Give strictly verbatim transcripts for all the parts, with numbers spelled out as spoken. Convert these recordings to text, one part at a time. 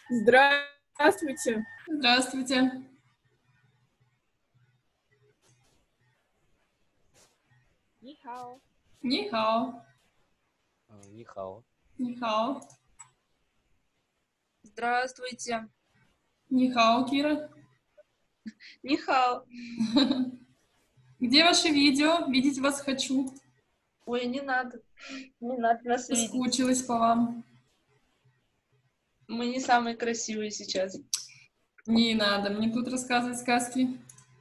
Здравствуйте. Здравствуйте. Нихао. Нихао. Нихао. Нихао. Здравствуйте. Нихао, Кира. Нихао. Где ваше видео? Видеть вас хочу. Ой, не надо. Не надо нас видеть. Соскучилась по вам. Мы не самые красивые сейчас. Не надо мне тут рассказывать сказки.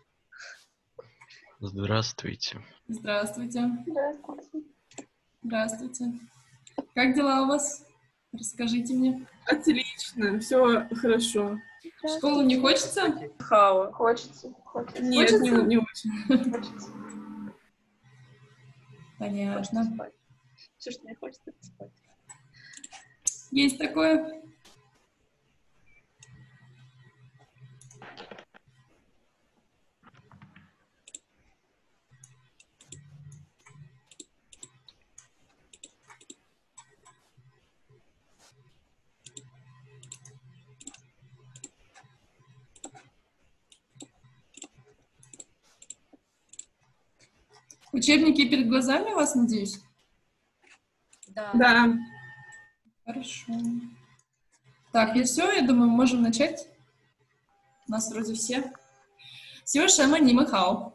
Здравствуйте. Здравствуйте. Здравствуйте. Здравствуйте. Как дела у вас? Расскажите мне. Отлично, все хорошо. В школу не хочется? Нихао. Хочется. Хочется. Нет, Хочется? не, не очень. Хочется. Понятно. Спать. Все, что мне хочется, это спать. Есть такое? Учебники перед глазами у вас, надеюсь? Да. Да. Хорошо. Так, и все, я думаю, можем начать. У нас вроде все. Всего шема не махал.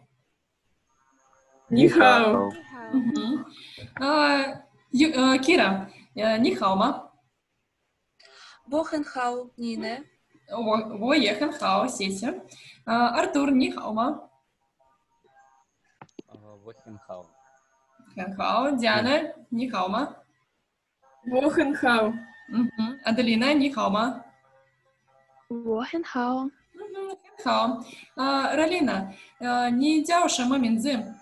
Нихао. Мгм. А, Ю- а, Кира, э, нихао ма? Бохенхау, Нине. Во во ехен хао, сеся. А, Артур, нихао ма? Восемхао. Хэн хао. Диана, нихао ма? Вохенхау. Мгм. Аделина, нихао ма? 我很好， Мгм, хэн хао. А, Ралина, э, не дяо шема минзы?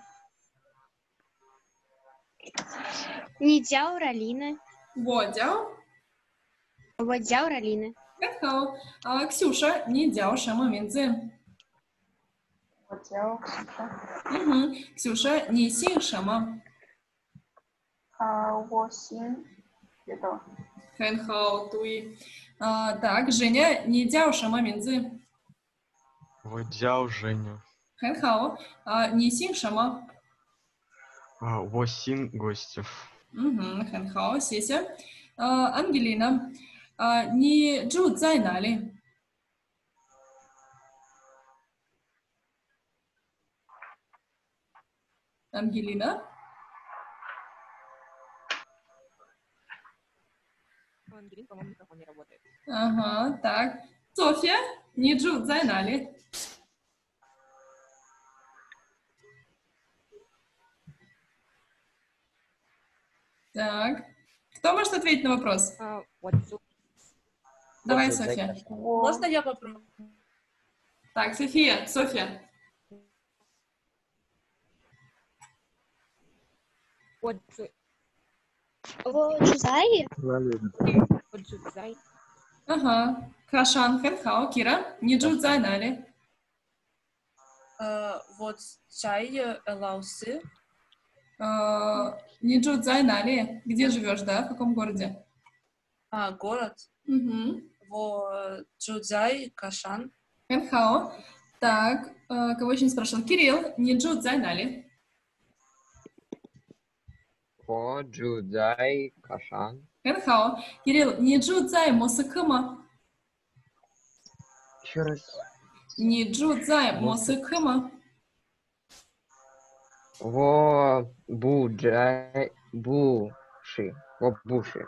你叫 Ралина， Во дяо. 我叫 Ралина， Хэн хао. А, Ксюша, не дяо шема минзы? Мгм. Ксюша, не син шема? А, восемь. Это. Хэн хао, туи. А, так, Женя, не дяо шема минзы? Водяо Женя. Хэн хао. А, не син шема? А, Восин Гостев. Угу, хэн хао, сеся. А, Ангелина, а, не жу цай нали? Ангелина? У Ангелины, по-моему, микрофон не работает. Ага, так. Софья, не жу цай нали? Так. Кто может ответить на вопрос? А, Давай, Вот, Софья. зайка. Можно я попробую? Так, София, Софья. Вот, 我住在 вот, зай. Ага. Кашан, хэн хао, Кира, не жу цай нали? А, Вот, чай, лаусы. А, не жу цай нали? Где живешь, да? В каком городе? А, город. Угу. Во, Джудзай, Кашан. Хэн хао. Так, э, кого еще не спрашивал? Кирилл, не жу цай нали? По Джудзай Кашан. Хэн хао. Кирилл, не жу цай Мосыкыма? Еще раз. Не жу цай Мосыкыма? Во Буджай Буши. Во Буши.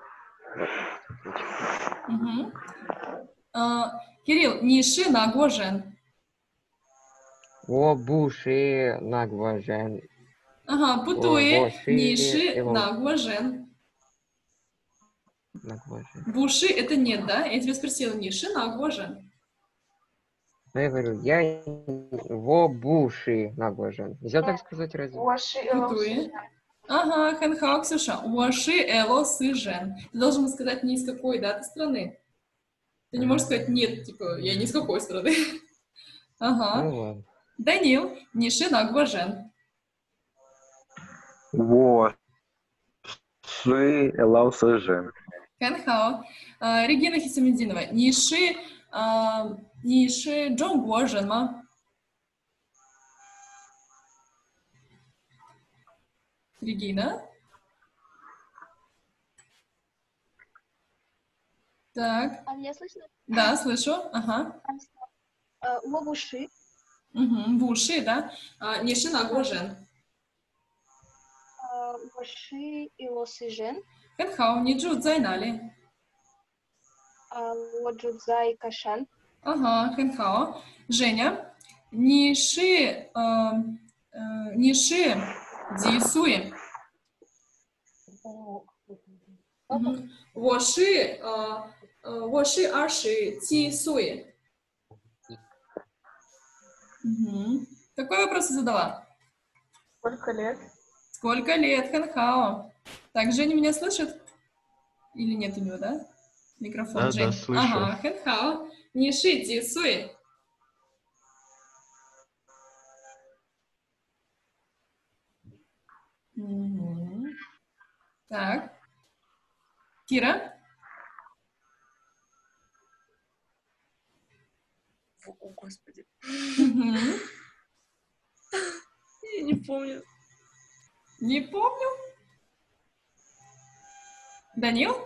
Угу. А, Кирилл, не ши на гожен. Во Буши Нагважен. Ага, путуи, Во ши не ши его- на гожен. Нагважен. Буши это нет, да? Я тебя спросила, не ши на гожен. Ну, я говорю, я во Буши Нагважен. Нельзя так сказать, разве? Путуи. Ага, хэн хао, Ксюша. Уаши эло сы жен. Ты должен сказать не из какой, да, ты страны. Ты не можешь сказать нет, типа, я не из какой страны. Ага. Ну ладно. Данил, не ши на гожен. Во Ши Элаусажен. Хэнхао. А, Регина Хисамединова. Ниши, а, ниши Джонгуо жен ма? Регина. Так. А меня слышно? Да, слышу. Ага. Ловуши. Угу. Вуши, да? А, ниши Нагуо жен. Лоши и лосыжен. Хэнхао. Ниджу Цзайнали. Лоджудзай кашан. Ага, Хэнхао. Женя. Ниши, э, э, ниши Дисуи. Мгм. Воши, э, э, воши арши Тисуи. Мгм. Какой вопрос ты задала? Сколько лет? Сколько лет, Хэнхао? Так, Женя меня слышит? Или нет у него, да? Микрофон, Да, Жень. да, слышу. Ага, Хэнхао. Ниши Дисуи. Мгм. Так. Кира? О, Господи. Мгм. Я не помню. Не помню. Данил?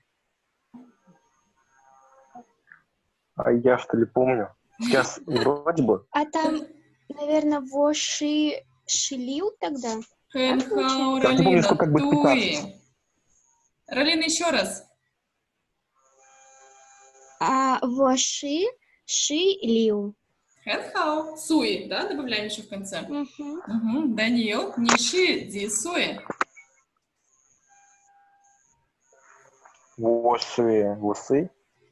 А я что ли помню? Сейчас вроде бы. А там, наверное, воши шилил тогда? Хэнхао, Я не помню, Ралина, сколько будет Туи. пятнадцать. Ралина, еще раз. А воши шилил. Хэнхао, Суи, да, добавляем еще в конце. Угу. Угу. Данил, Ниши, Ди, Суи. Воши, восы.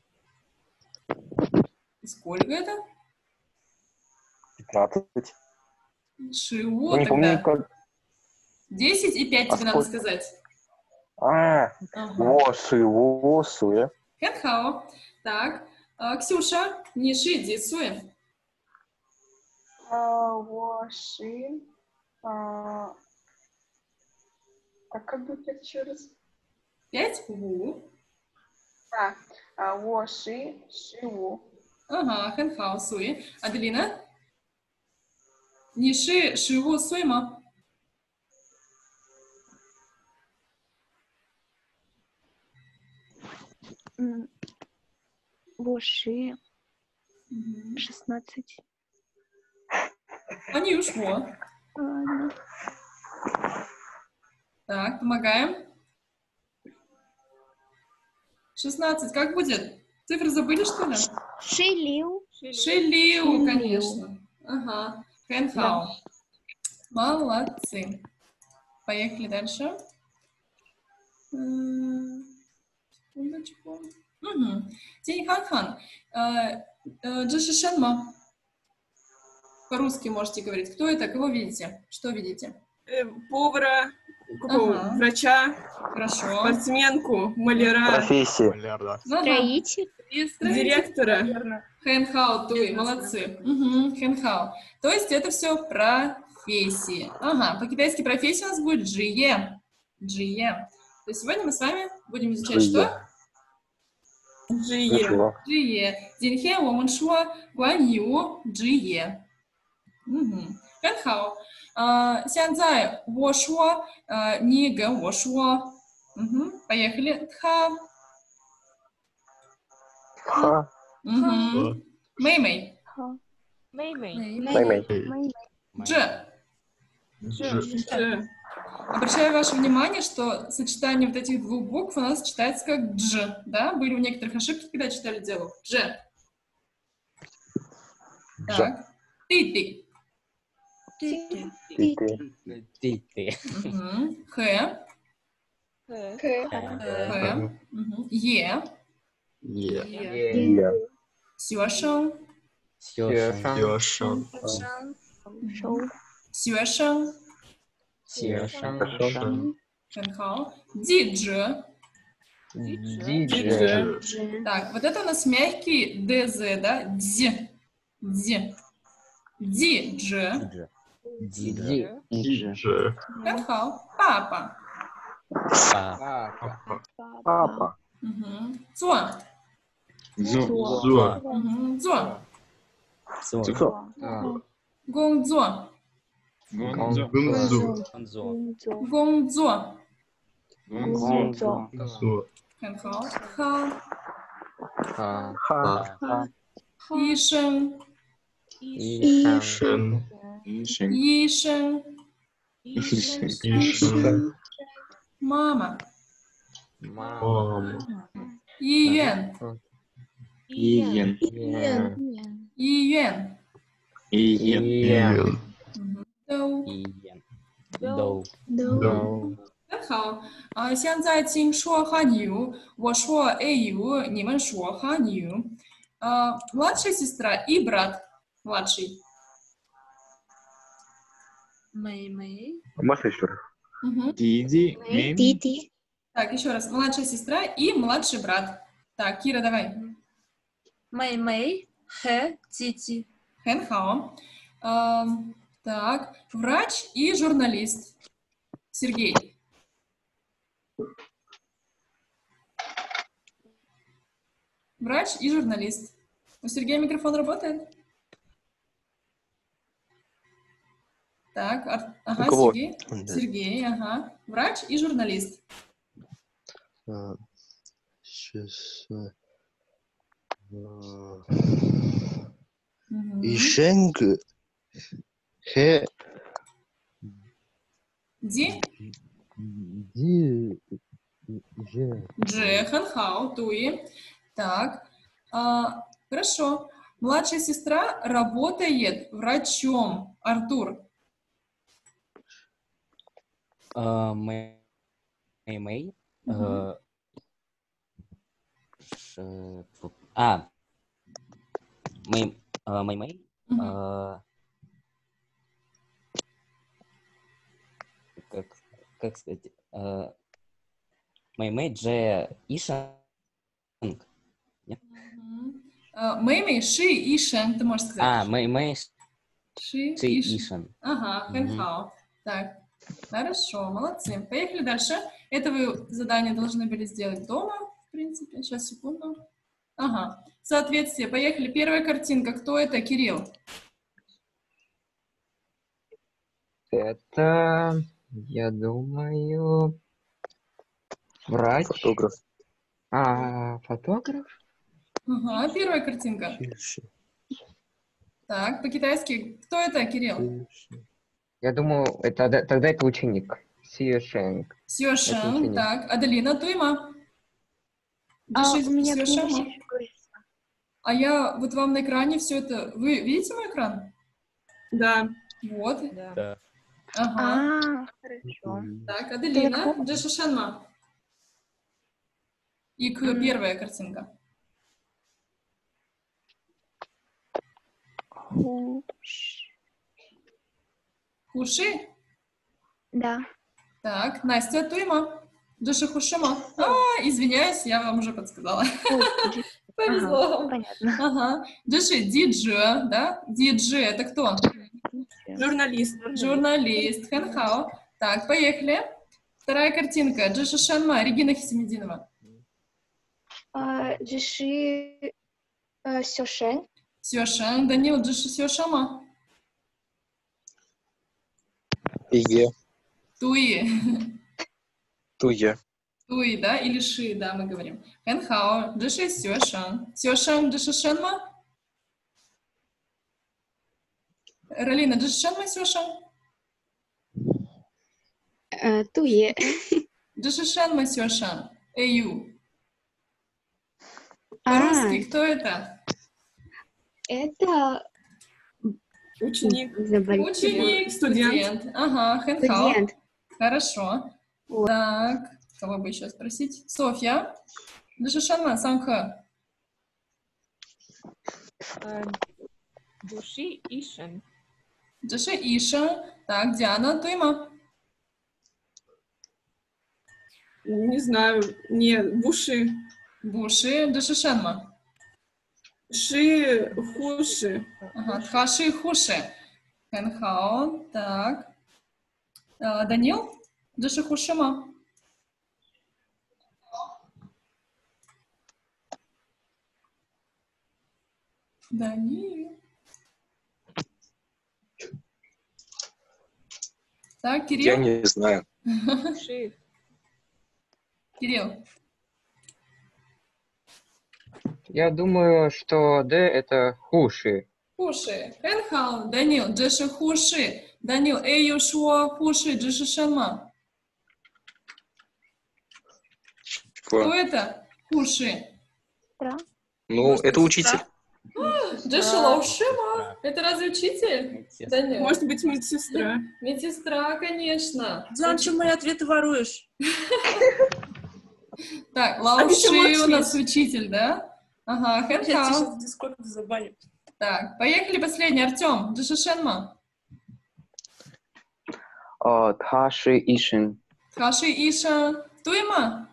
Сколько это? пятнадцать. Шиво Я не помню, тогда. как. десять и пять А тебе надо сколько? сказать. А, Ага. воши, восы. Хэнхао. Так. А, Ксюша, Ниши, Ди, Суи. Воши. Так, как будет еще раз? пять. Ву. А, воши, шиву. Ага, Хэнхао, Суи. Аделина? Ниши, Шиву, Суи ма? Воши Мгм. шестнадцать. Они ушло. Ладно. Так, помогаем. шестнадцать, как будет? Цифры забыли, что ли? Шилил. Шилиу, Шилиу. конечно. Ага. Хэнхао. Молодцы. Поехали дальше. М, Секундочку. Угу. День Хан-хан. Джишишен ма? По-русски можете говорить. Кто это? Кого видите? Что видите? Э, повара, какого? Ага. Врача, Хорошо. спортсменку, маляра, Профессия. Маляр, да. Ага. Строитель. директора. Хэнхао, туи, молодцы. Угу, хэнхао. То есть это все профессии. Ага, по-китайски профессия у нас будет джие. Джие. То есть сегодня мы с вами будем изучать что? Джие. Ничего. Джие. 今天我们说关于职业. Угу. 很好。呃，现在我说，呃，你跟我说。Угу. Поехали. Тха. Ха. Угу. Мэй-мэй. Мэй-мэй. Мэй-мэй. Дж. Дж. Дж. Обращаю ваше внимание, что сочетание вот этих двух букв у нас читается как дж, да? Были у некоторых ошибки, когда читали диалог. Дж. Так. Ты-ты. Ты-ты. Ты, ты. Угу. Х. Х. Х. Угу. Е. Е. Я. Сюэшэн. Сюэшэн. Ёшан. Шан. Шоу. Сюэшэн. Сюэшэн. Шан. Хэнхао. Дидж. Диджи. Дж. Так, вот это у нас мягкий дз, да? Дз. Дз. Дидж. Диджи. Дж. Хэнхао. Папа. Папа. Папа. Угу. Цо. Зо. Зо. Угу. Цо. Цо. Гонцо. Гонзо. Гонцо. Гонзо. Зо. 很好。哈。 Ха. Ха. 医生。 И Шен. 医生。 Ишен. 妈妈。 Мама. 医院。 Иен. Е. 医院。 Иен. Иен. 都。 Доу. до Доу. 很好。啊，现在请说汉语，我说英语，你们说汉语。啊，младшая сестра и брат младший. Мэй-мэй. Можно еще раз? Мгм. Диди. Мим. Дити. Так, еще раз. Младшая сестра и младший брат. Так, Кира, давай. Мэй-мэй. Хэ. Тити. 很好. Ам, так, врач и журналист. Сергей. Врач и журналист. У Сергея микрофон работает? Так, ар- ага, У кого? Сергей. Сергей, ага. Врач и журналист. Сейчас. Мгм. Ишенг. Хе. Ди? Ди. Же. Дже, Ханхау, Туи. Так, а, хорошо. Младшая сестра работает врачом. Артур. Мэй Мэй. Мгм. А. Мэй Мэй Мэй. Мгм. Как как сказать? Мэй Мэй Дже Ишанг. Мгм. А, Мэймэй, Ши и Шен, ты можешь сказать. А, Мэй Мэй Ши Ши и Шен. Ишан. Ага, Мгм. Хэнхао. Так, хорошо, молодцы. Поехали дальше. Это вы задание должны были сделать дома, в принципе. Сейчас, секунду. Ага, соответствие. Поехали. Первая картинка. Кто это? Кирилл. Это, я думаю, врач. Фотограф. А, фотограф? Ага, первая картинка. Так, по-китайски. Кто это, Кирилл? Я думаю, это д- тогда это ученик. Сио Шенг. Сюэшэн. ученик. Так, Аделина, Туйма. А, Дыши у меня Сюэшэма. книга сейчас говорится. А я вот вам на экране все это... Вы видите мой экран? Да. Вот. Да. Ага. А, хорошо. Так, Аделина, Так, Джешушенма. И к М. первая картинка. Хуш. Хуши. Да. Так, Настя, Туйма. Джешухушима. А, извиняюсь, я вам уже подсказала. Ой, ди- Повезло ага, вам. понятно. Ага. Джеши, диджи, да? Диджи, это кто? Журналист. Журналист. Хэнхао. Так, поехали. Вторая картинка. Джешушенма, Регина Хисамединова. А, Джиши э, Сюшен. Сюэшэн, Данил, Джеши Сюэшама. Иге. Туи. Туе. Туи, да? Или Ши, да, мы говорим. Хэнхао, Джиши Сюэшэн. Сюэшэн, Джишишенма. Ралина, Джишишенма Сюэшэн. Э, Туе. Джишишенма Сюэшэн. Эю. А, По-русски кто это? это Ученик. заболел. Ученик, Студент. студент. Ага, Хэнхао. Студент. Хорошо. Вот. Так, кого бы еще спросить? Софья. Джишишенма Санхэ. Души Ишен. Джиши Иша. Так, Диана, Туйма. Не знаю. Не, Буши. Буши, Джишишенма. Ши, Хуши. Ага, Тхаши, Хуши. Хэнхао. Так. А, Данил. Джиши Хушима. Данил. Так, Я Кирилл. не знаю. Ши. Кирилл. Я думаю, что Д это хуши. Хуши. Хэнхао. Данил. Джеши хуши. Данил. Эйю шуо хуши. Джеши шэнма. Кто Типа, это? Хуши. ну, это учитель. Джеши лаушима. Это разве учитель? Медсестра. Данил. Может быть, медсестра. Медсестра, конечно. Диан, что мои ответы воруешь? Так, А ты Лауши чё молчишь? у нас учитель, да? Ага, Я тебя Хэнхао. сейчас в дискорде забаню. Так, поехали последний. Артем. Джеши шэнма. Тхаши Ишин. Хаши Иша. Туйма?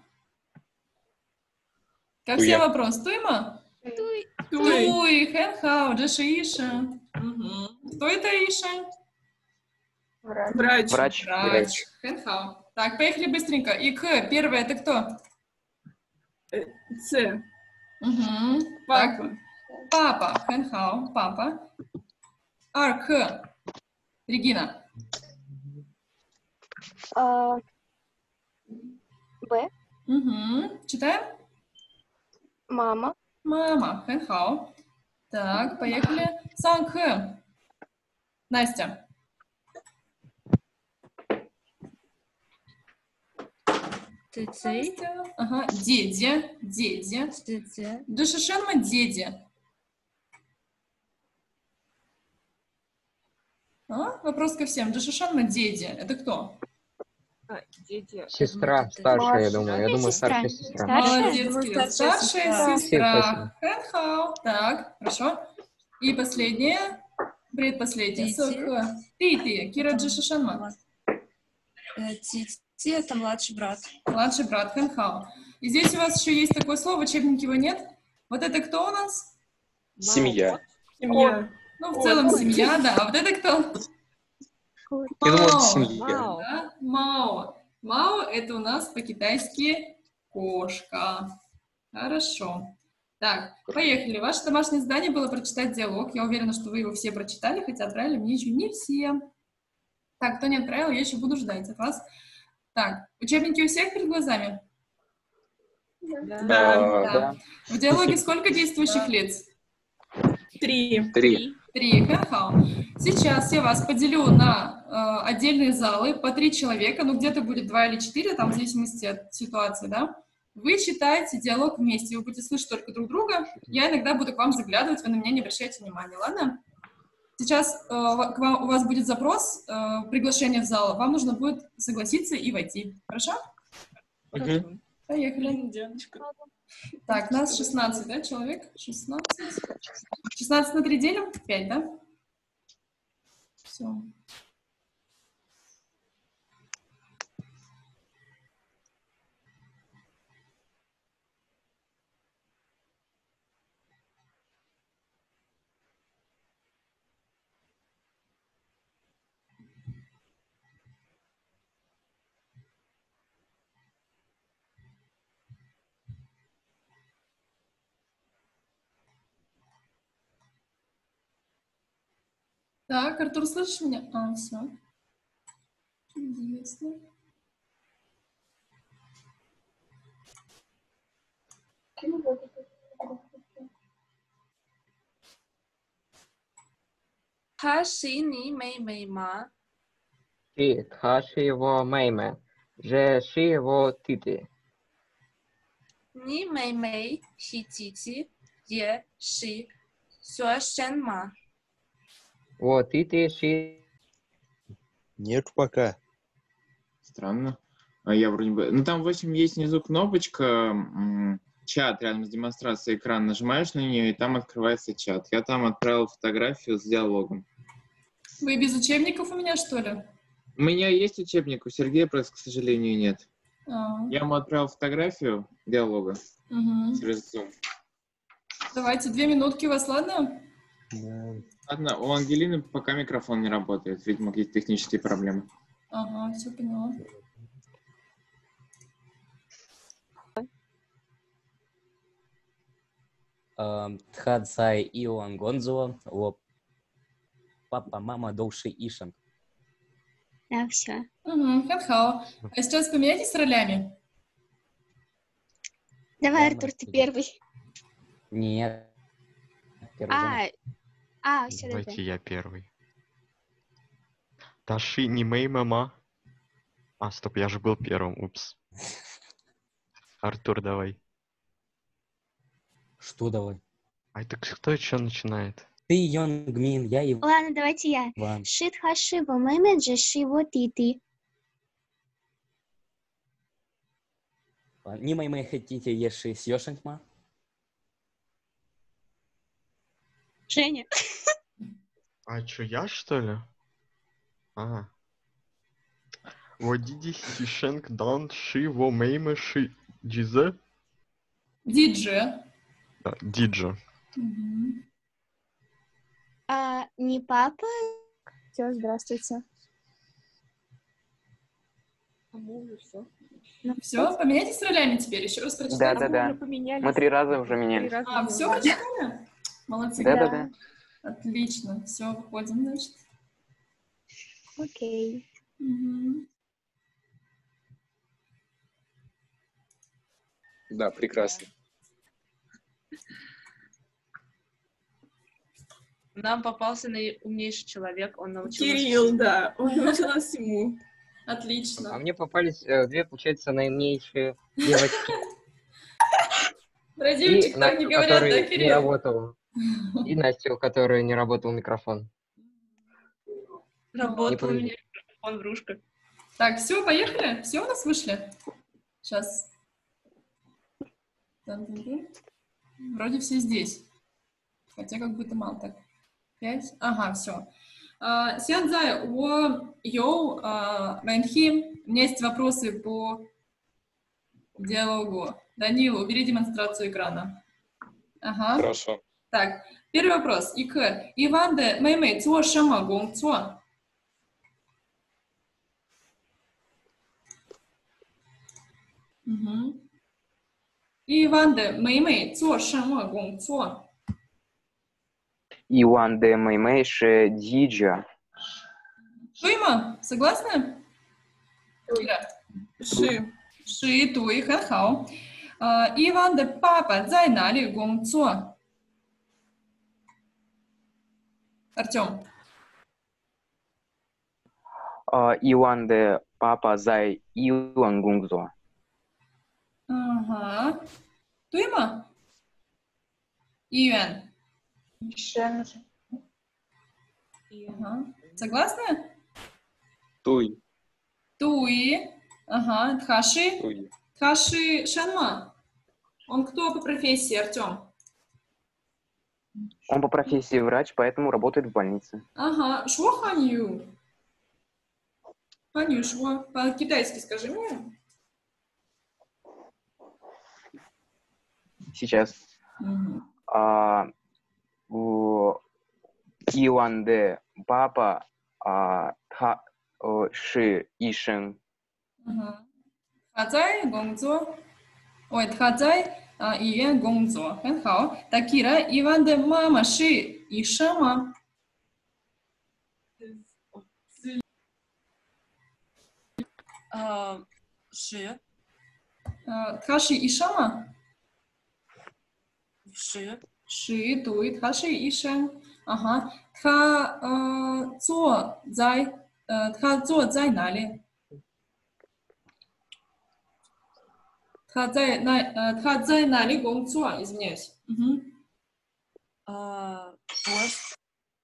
Как Туя. все вопрос? Туйма? Туй. Туй, Хэнхао, Джеши Иша. Мгм. Кто это Иша? Врач. Врач. Врач. Хэнхао. Так, поехали быстренько. И К. Первое, это кто? Ц. Угу. Папа. Папа. Хэнхао. Папа. Ар. К. Регина. А, Б. Угу. Читаем? Мама. Мама. Хэнхао. Так, поехали. Сан. К. Настя. Ты цей. Настя. Ага. Дедя. Дедя. Ты Джешишенма дедя. А? Вопрос ко всем. Джешишенма дедя. Это кто? Дети. Сестра старшая, я думаю. Я думаю, Сестра. старшая сестра. Старшая? Молодец, Думаю, Кирилл. старшая Старшая сестра. сестра. Хэнхао. Так, хорошо. И последнее. Предпоследнее. Тити. Сок. Тити. Кира Джешишенма. Тити — это младший брат. Младший брат. Хэнхао. И здесь у вас еще есть такое слово, в учебнике его нет. Вот это кто у нас? Семья. Семья. Ну, в целом семья, да. А вот это кто? Я думаю, это Мао. семья. Да? Мао. Мао — это у нас по-китайски кошка. Хорошо. Так, поехали. Ваше домашнее задание было прочитать диалог. Я уверена, что вы его все прочитали, хотя отправили мне еще не все. Так, кто не отправил, я еще буду ждать от вас. Так, учебники у всех перед глазами? Да. Да. В диалоге сколько действующих лиц? Три. Три. Три. Хэнхао. Сейчас я вас поделю на э, отдельные залы по три человека, ну где-то будет два или четыре, там в зависимости от ситуации, да. Вы читаете диалог вместе, вы будете слышать только друг друга. Я иногда буду к вам заглядывать, вы на меня не обращайте внимания, ладно? Сейчас э, к вам, у вас будет запрос, э, приглашение в зал, вам нужно будет согласиться и войти. Хорошо? Мгм. Поехали. Дианочка. Так, нас шестнадцать, да, человек? шестнадцать. шестнадцать на три делим? пять, да? Все. Так, Артур, слышишь меня? А, все. Чудесно. Та ши ни мэй мэй ма. Ти тхаши его мэймэ. Же ши его тити. Ни мэй мэй хи тити. Е ши. Сюэ шэн ма. Во тити ши. Нет пока. Странно. А я вроде бы... Ну, там, в общем, есть внизу кнопочка, м, чат рядом с демонстрацией экрана. Нажимаешь на нее, и там открывается чат. Я там отправил фотографию с диалогом. Вы без учебников у меня, что ли? У меня есть учебник, у Сергея просто, к сожалению, нет. А, Я ему отправил фотографию диалога угу. через Zoom. Давайте, две минутки у вас, ладно? Ладно, у Ангелины пока микрофон не работает. Видимо, какие-то технические проблемы. Ага, все поняла. 呃，他在医院工作，我папа, мама дольше ищут. Да, все. Угу,很好. А сейчас поменяйтесь ролями. Давай, Я Артур, ты Марк. первый. Нет. Первый А, Женя. а, все, да, Давайте я первый. Таши не мэй мама. А, стоп, я же был первым, упс. Артур, давай. Что давай? А это кто еще начинает? Ты Йонгмин, я Иван. Ладно, давайте я. Шит хашива мэмэджи шиво тити. Не мои хотите еши с Йошенкма? Женя. А что, я что ли? А. Водиди сишенк дан ши во меймэ ши джизе? Диджи. Да, диджа. Угу. А, не папа? Все, здравствуйте. Все, поменяйтесь ролями теперь. Еще раз прочитайте. Да-да-да. Мы три раза уже менялись. А, все прочитали? Молодцы. Да-да-да. Отлично. Все, выходим, значит. Окей. Угу. Да, прекрасно. Нам попался наиумнейший человек, он научил нас Кирилл, всему. да, он научил нас всему. Отлично. А мне попались э, две, получается, наиумнейшие девочки. Про И девочек так не Настю, говорят, да, который не Кирилл? работал. И Настю, у которой не работал микрофон. Работал у Не меня микрофон, врушка. Так, все, поехали? Все у нас вышли? Сейчас. Тан-тан-тан. Вроде все здесь. Хотя как будто мало так. Пять. Ага, все. Сянзай, о йоу, Вэнхи. У меня есть вопросы по диалогу. Данила, убери демонстрацию экрана. Ага. Хорошо. Так, первый вопрос. Ик. Иван де Мэймэй, цо шэма гонг цо? Угу. Иван де Мэймэй, цо шэма гонг цо? Иван де мэй ши диджа. Туйма, согласны? Кира? Ши. Ши, туй, хэнхао. Иван де папа, зай нали гонг цо? Артем. Иван де папа зай Иван гунгзо. Ага. Туйма? Иван. Ага. Согласны? Туй. Туи. Ага. Тхаши. Туй. Тхаши Шанма. Он кто по профессии, Артем? Он по профессии врач, поэтому работает в больнице. Ага. Шо ханью? Ханью шо? По-китайски скажи мне. Сейчас. Угу. А, у, Иван де папа а, та, о, ши ишен. Ага. Хазай гонзо. Ой, хазай июэн гонзо. Хэн хао. Такира, Иван де мама ши ишама. А, Ши. Тхаши ишама? Ши. Ши, туй, тхаши ишен. Ага. Тха цо зай. Тха цо зай нали? Тха зай на тха зай нали гонцо, извиняюсь. Угу. А, Вош.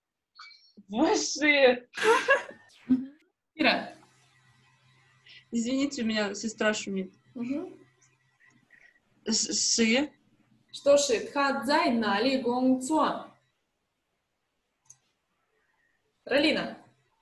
Воши. Кира. Извините, у меня сестра шумит. Угу. Ши. Что ши? Тха зай нали гонцо. Ралина.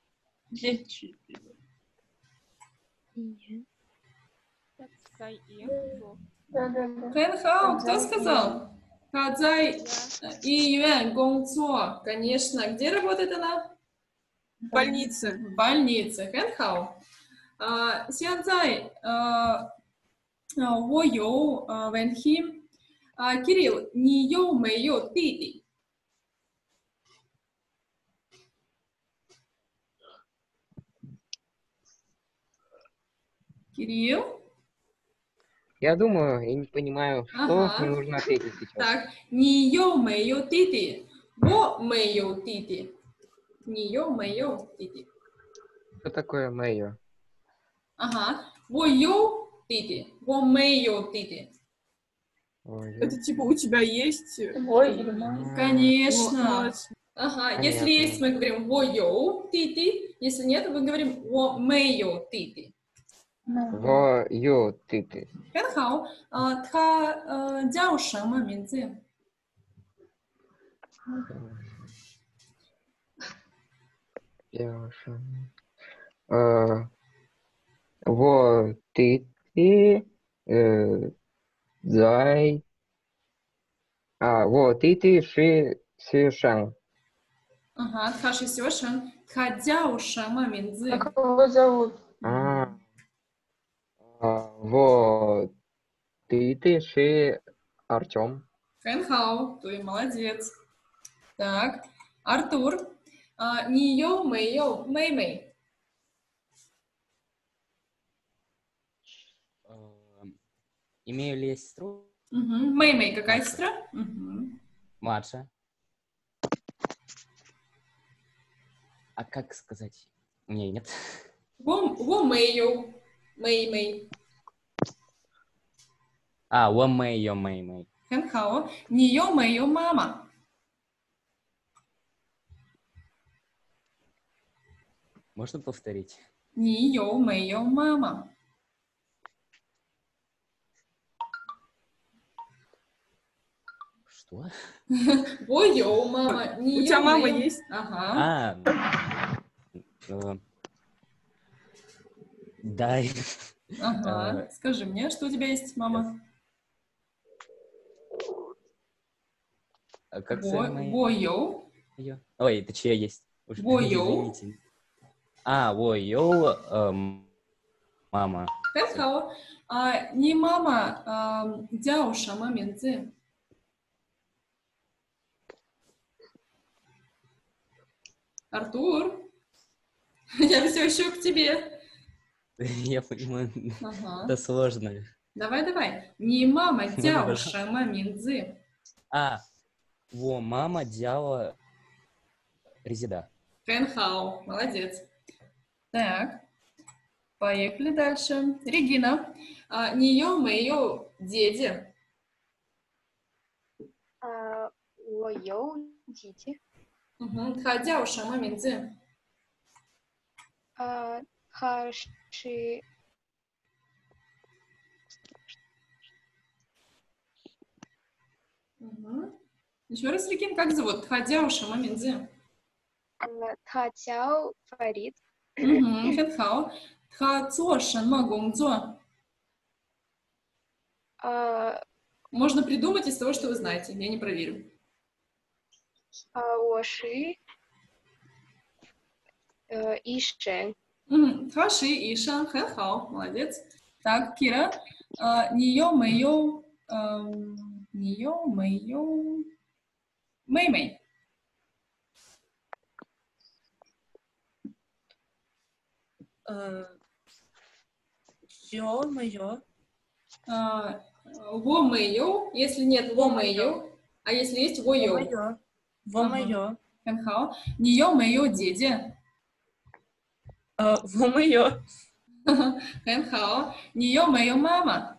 Хэнхао, кто сказал? Хадзай июэн гонцо. Конечно. Где работает она? В больнице. В больнице. Хэнхао. Сянзай, во йоу вэнхи. А, Кирилл, 你有没有弟弟? Кирилл? Я думаю, я не понимаю, что Ага. мне нужно ответить сейчас. Так, 你有没有弟弟? 我没有弟弟. 你有没有弟弟? Что такое мэйо? Ага. 我有弟弟. 我没有弟弟. Ой, Это типа у тебя есть? Ой, или мой. Конечно. Молодец. Ага. Понятно. Если есть, мы говорим 我有弟弟. Если нет, мы говорим 我没有弟弟. Во ю ты ты. 很好。啊，他呃叫什么名字？ Яша. Э, Во ты ты. э, Зай. А, во ты ты ши ши шан. Ага. 他是学生。他叫什么名字？ Как его зовут? А, а, во ты ты ши Артем. 很好，对，молодец. Так, Артур, а, 你有没有妹妹? Эм, Имею ли я сестру? Угу. Мэй-мэй, какая сестра? Угу. Младшая. А как сказать? У меня нет. 我我没有妹妹。 А, о мэй, ё мэй, мэй. 很好，你有没有妈妈? Можно повторить? 你有没有妈妈? Что? 我有妈妈，你 У тебя 有 мама 没有? есть? Ага. А, э, дай. Ага. Скажи мне, что у тебя есть, мама? А как Во- цель моя? 我有 Её? Ой, это чья есть? Уж Во ё. извините. А, во ё, эм, мама. 很好，啊，你妈妈啊叫什么名字？ Артур, я все еще к тебе. Я понимаю, Ага. это сложно. Давай, давай. 你妈妈 Ну, 叫 давай. 什么名字？ А, во, мама делала резида. 很好，молодец. Так, поехали дальше. Регина, а, 你有没有姐姐？ А, 我有姐姐。 Угу. 她叫什么名字？ А, 她是 Угу. Еще раз, Регин, как зовут? 她叫什么名字？ а, 她叫Фарид. 嗯哼，很好。他做什么工作？ А, Можно придумать из того, что вы знаете. Я не проверю. а, 我是 э, 医生。 嗯，他是医生，很好，молодец. Так, Кира, а, 你有没有，嗯，你有没有妹妹？ Ё-моё. А, 我没有，если нет, 我没有，啊 если есть, 我有。 Во-моё. Во-моё. 很好，你有没有姐姐？ Э, Во-моё. 很好，你有没有妈妈？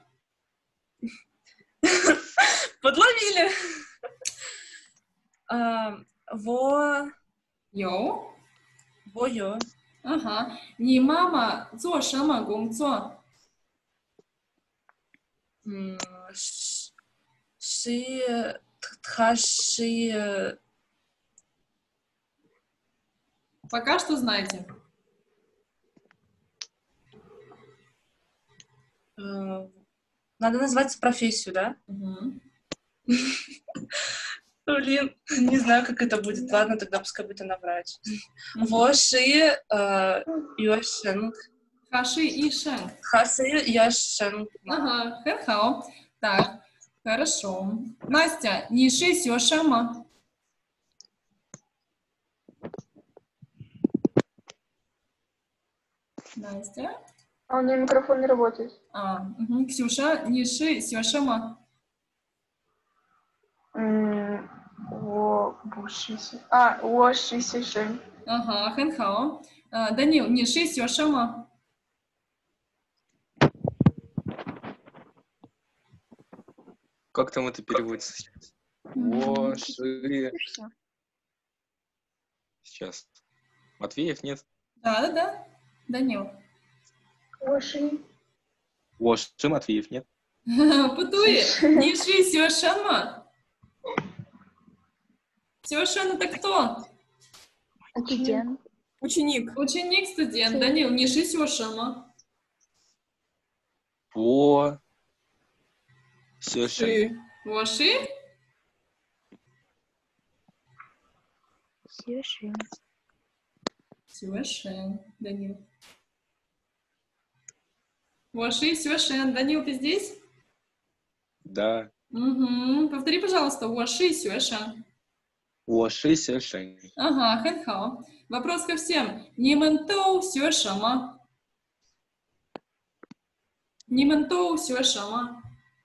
Подловили. А, Во... 有。 Во-ё. Ага. 你妈妈做什么工作？ М, ш- Ши... Тха ши... Пока что знаете. э, Надо назвать профессию, да? Мгм. Блин, не знаю, как это будет. Ладно, тогда пускай будет она врач. Во ши э, юэшэн. 他是医生。 Ха ши юэшэн. Ага, 很好。Так, Хорошо. Настя, не ши сёшама. Настя. А у меня микрофон не работает. А, угу. Ксюша, не ши сёшама. М, Во буши си- А, во ши си шен. Ага, хэнхао. А, Данил, не ши сёшама. Как там это переводится сейчас? Воши. Сейчас. Матвеев нет? Да, да, да. Данил. Воши. Воши Матвеев нет? Путуи, не ши сёшама. Сёшан это кто? Студент. Ученик. Ученик, студент. Данил, не ши сёшама. Во. Сёшен. Ши. Воши? Сюшин. Сюэшен, Данил. Воши, Сюэшен. Данил, ты здесь? Да. Угу. Повтори, пожалуйста. Воши, Сюэшен. Воши Сёшен. Ага, хэнхао. Вопрос ко всем. Нимэнтоу сюэшама. Нимэнтоу сюэшама.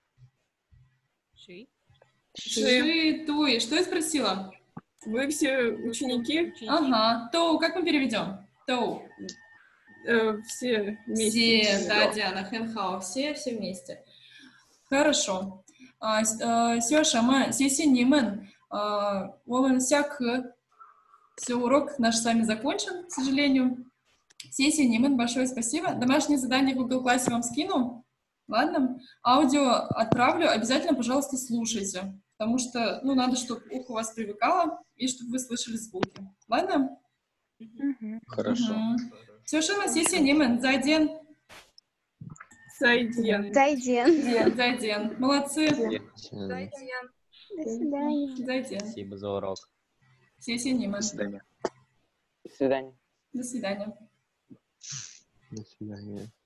Ши. Ши, туи. Что я спросила? Вы все ученики? Ага. Тоу, как мы переведем? Тоу. Э, все вместе. Все, да, Диана, хэнхао. Все, все вместе. Хорошо. А, с- а, сюэшама, сеси нимэн. А, 我们下课. Все, урок наш с вами закончен, к сожалению. Сессия Ниман, большое спасибо. Домашнее задание в Google классе вам скину. Ладно? Аудио отправлю. Обязательно, пожалуйста, слушайте. Потому что, ну, надо, чтобы ухо у вас привыкало и чтобы вы слышали звуки. Ладно? Хорошо. Совершенно сессия Ниман. Зайден. Зайден. Зайден. Зайден. Молодцы. Зайден. До свидания. Зайден. Спасибо за урок. Сессия Ниман. До свидания. До свидания. До свидания. До свидания.